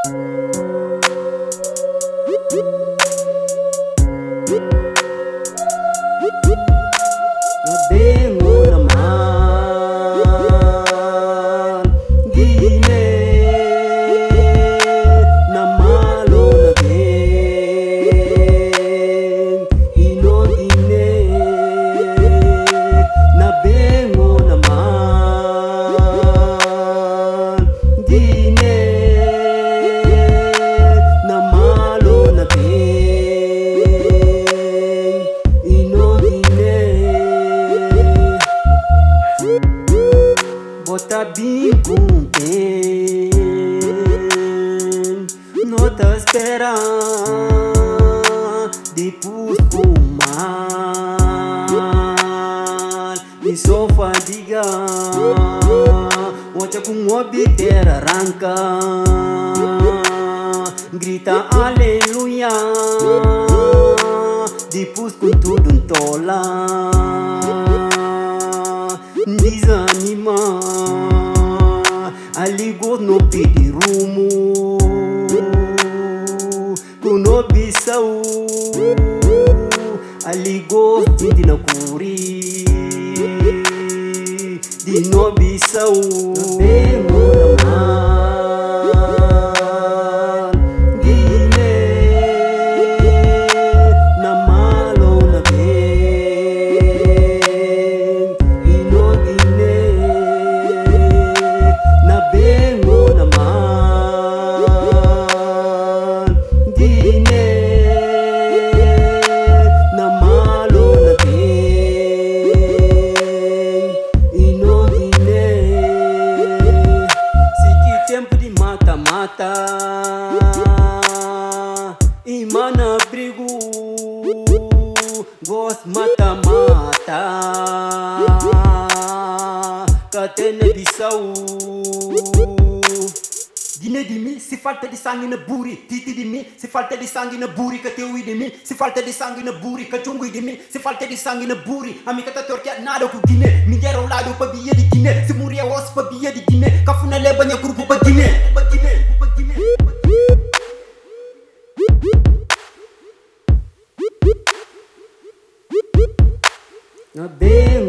Bota bem com quem não te espera, depois com mal e só fadiga, outra com obter arranca, grita aleluia, depois com tudo tola. Desanima, aligou no pedi rumo, kuno bisau, aligou de na curi, de no bisau, mata e mana brigo, gost mata catena Bissau. Guiné di mim, se falta de sangue na buri. Titi di mim, se falta de sangue na buri. Cateu di mim, se falta de sangue na buri. Cachungu di mim, se falta de sangue na buri. Amiga tá torqueada nada com Guiné. Me deram lado pra bia de Guiné. Se morrer é osso pra bia de Guiné. Cafuna leva minha grupo pra Guiné. Na bem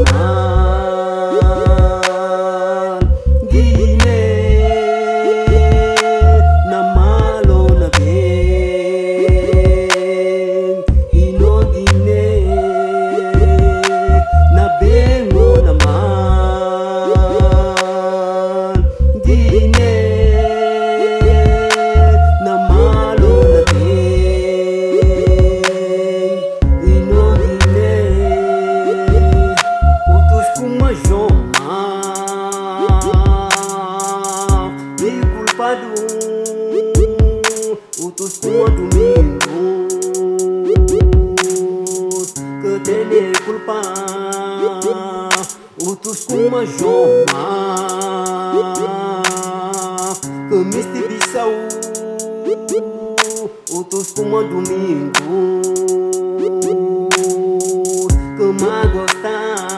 Utus com domingo que tem culpa. Utus com uma joma que miste Bissau. Utus com uma domingo que me gosta.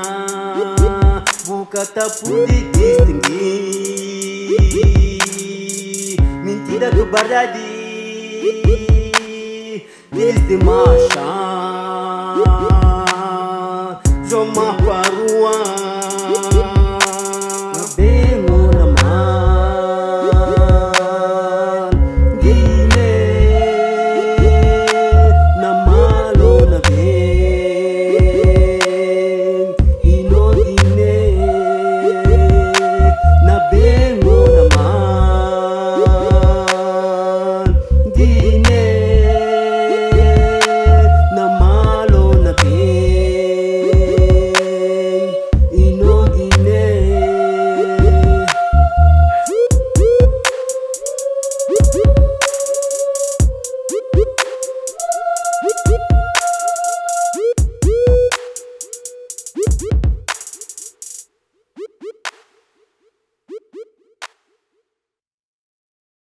Boca tá pude distinguir mentira do verdade. Desde marcha, Joma Parua.